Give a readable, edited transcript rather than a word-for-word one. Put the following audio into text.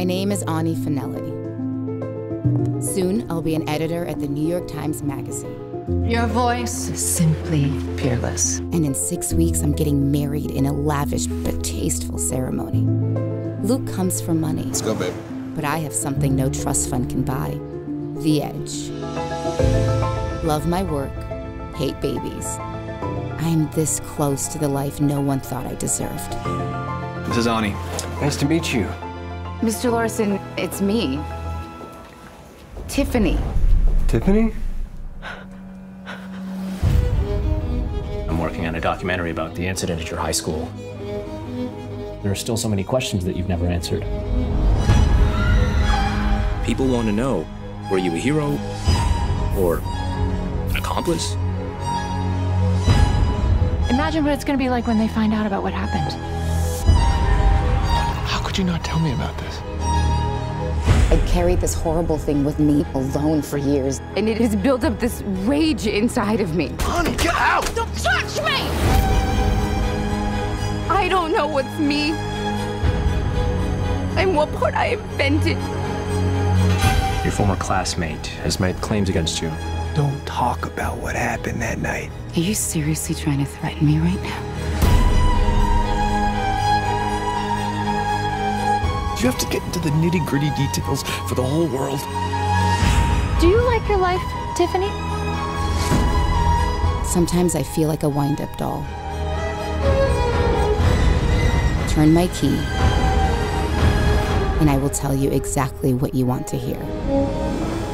My name is Ani Finelli. Soon, I'll be an editor at the New York Times Magazine. Your voice is simply peerless. And in 6 weeks, I'm getting married in a lavish but tasteful ceremony. Luke comes for money. Let's go, babe. But I have something no trust fund can buy. The edge. Love my work, hate babies. I'm this close to the life no one thought I deserved. This is Ani. Nice to meet you. Mr. Larson, it's me. Tiffany. Tiffany? I'm working on a documentary about the incident at your high school. There are still so many questions that you've never answered. People want to know, were you a hero or an accomplice? Imagine what it's going to be like when they find out about what happened. How could you not tell me about this? I'd carried this horrible thing with me alone for years, and it has built up this rage inside of me. Ani, get out! Don't touch me! I don't know what's me and what part I invented. Your former classmate has made claims against you. Don't talk about what happened that night. Are you seriously trying to threaten me right now? You have to get into the nitty-gritty details for the whole world. Do you like your life, Tiffany? Sometimes I feel like a wind-up doll. Turn my key, and I will tell you exactly what you want to hear.